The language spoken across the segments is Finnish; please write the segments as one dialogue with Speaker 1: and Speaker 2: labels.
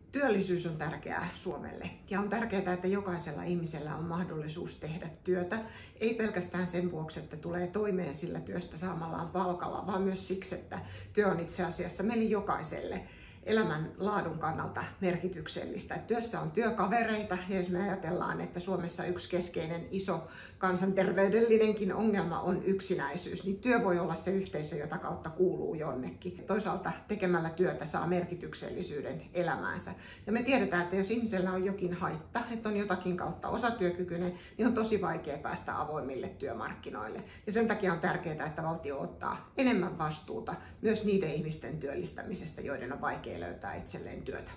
Speaker 1: Työllisyys on tärkeää Suomelle ja on tärkeää, että jokaisella ihmisellä on mahdollisuus tehdä työtä. Ei pelkästään sen vuoksi, että tulee toimeen sillä työstä saamallaan palkalla, vaan myös siksi, että työ on itse asiassa meille jokaiselle elämän laadun kannalta merkityksellistä. Työssä on työkavereita ja jos me ajatellaan, että Suomessa yksi keskeinen iso kansanterveydellinenkin ongelma on yksinäisyys, niin työ voi olla se yhteisö, jota kautta kuuluu jonnekin. Toisaalta tekemällä työtä saa merkityksellisyyden elämäänsä. Ja me tiedetään, että jos ihmisellä on jokin haitta, että on jotakin kautta osatyökykyinen, niin on tosi vaikea päästä avoimille työmarkkinoille. Ja sen takia on tärkeää, että valtio ottaa enemmän vastuuta myös niiden ihmisten työllistämisestä, joiden on vaikea löytää itselleen työtä.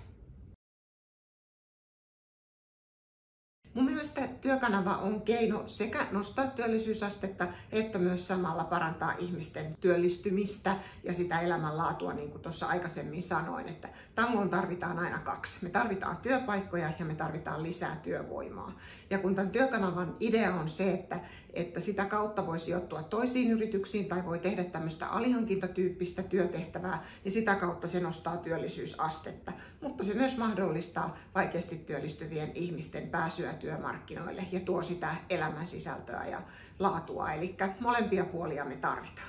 Speaker 1: Mun mielestä Työkanava on keino sekä nostaa työllisyysastetta että myös samalla parantaa ihmisten työllistymistä ja sitä elämänlaatua, niin kuin tuossa aikaisemmin sanoin, että tangoon tarvitaan aina kaksi. Me tarvitaan työpaikkoja ja me tarvitaan lisää työvoimaa. Ja kun tämän Työkanavan idea on se, että sitä kautta voi sijoittua toisiin yrityksiin tai voi tehdä tämmöistä alihankintatyyppistä työtehtävää, niin sitä kautta se nostaa työllisyysastetta. Mutta se myös mahdollistaa vaikeasti työllistyvien ihmisten pääsyä työmarkkinoille ja tuo sitä elämän sisältöä ja laatua. Eli molempia puolia me tarvitaan.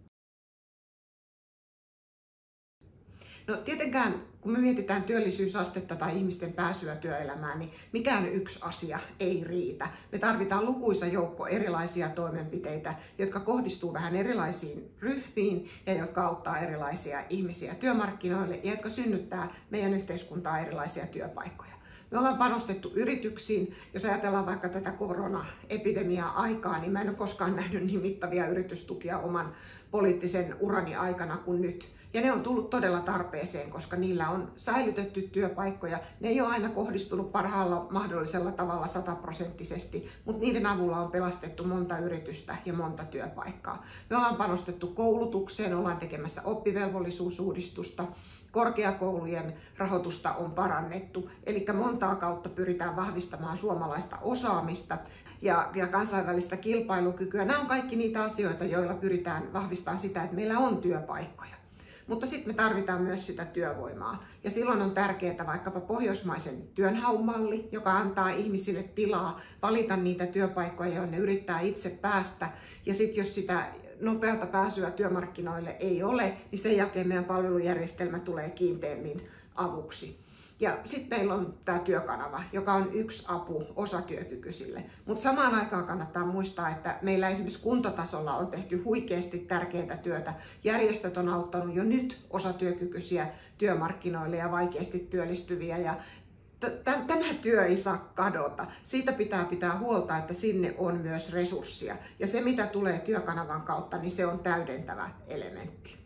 Speaker 1: No tietenkään, kun me mietitään työllisyysastetta tai ihmisten pääsyä työelämään, niin mikään yksi asia ei riitä. Me tarvitaan lukuisa joukko erilaisia toimenpiteitä, jotka kohdistuu vähän erilaisiin ryhmiin ja jotka auttaa erilaisia ihmisiä työmarkkinoille ja jotka synnyttää meidän yhteiskuntaan erilaisia työpaikkoja. Me ollaan panostettu yrityksiin. Jos ajatellaan vaikka tätä koronaepidemia-aikaa, niin mä en ole koskaan nähnyt niin mittavia yritystukia oman poliittisen urani aikana kuin nyt. Ja ne on tullut todella tarpeeseen, koska niillä on säilytetty työpaikkoja. Ne ei ole aina kohdistunut parhaalla mahdollisella tavalla 100%, mutta niiden avulla on pelastettu monta yritystä ja monta työpaikkaa. Me ollaan panostettu koulutukseen, ollaan tekemässä oppivelvollisuusuudistusta. Korkeakoulujen rahoitusta on parannettu, eli montaa kautta pyritään vahvistamaan suomalaista osaamista ja kansainvälistä kilpailukykyä. Nämä on kaikki niitä asioita, joilla pyritään vahvistamaan sitä, että meillä on työpaikkoja. Mutta sitten me tarvitaan myös sitä työvoimaa. Ja silloin on tärkeää vaikkapa pohjoismaisen työnhaun malli, joka antaa ihmisille tilaa valita niitä työpaikkoja, joihin ne yrittää itse päästä. Ja sitten jos sitä nopeata pääsyä työmarkkinoille ei ole, niin sen jälkeen meidän palvelujärjestelmä tulee kiinteämmin avuksi. Ja sitten meillä on tämä Työkanava, joka on yksi apu osatyökykyisille. Mutta samaan aikaan kannattaa muistaa, että meillä esimerkiksi kuntotasolla on tehty huikeasti tärkeää työtä. Järjestöt on auttanut jo nyt osatyökykyisiä työmarkkinoille ja vaikeasti työllistyviä. Ja tämä työ ei saa kadota. Siitä pitää huolta, että sinne on myös resurssia. Ja se, mitä tulee Työkanavan kautta, niin se on täydentävä elementti.